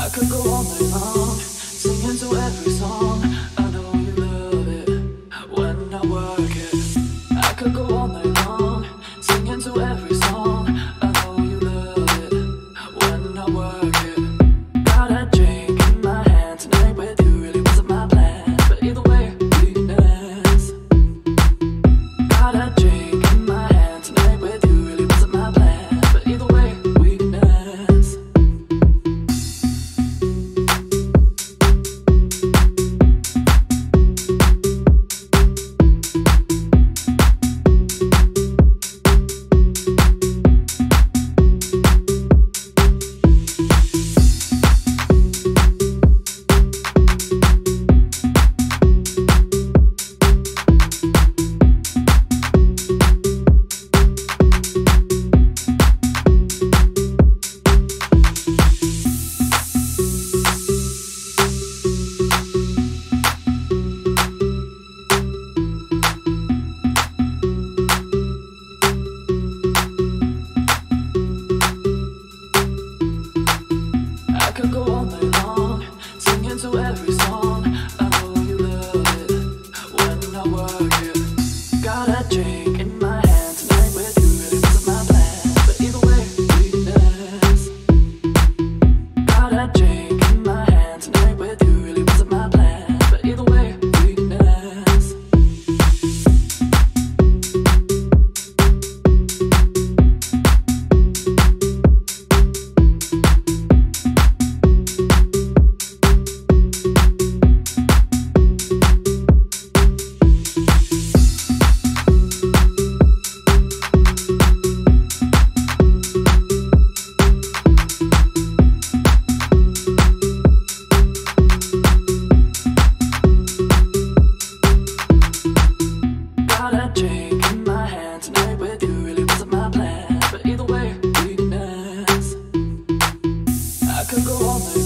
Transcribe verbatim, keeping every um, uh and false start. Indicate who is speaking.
Speaker 1: could go all night long, singing to every song. I know you love it when I work it. I could go all night long, singing to every song. I know you love it when I work it. Got a drink in my hand tonight with you, really wasn't my plan, but either way we can dance. Got a drink in my hand tonight with you, really wasn't my plan, but either way we can dance. I could go all night long, singing to every song. I know you love it when I work it. Got a drink in my hand tonight with you, really wasn't my plan, but either way we can dance. Got a drink in my hand tonight with you, really wasn't my plan, but either way we can dance. Got a drink in my hand tonight with you, really wasn't my plan, but either way we can dance. I could go all night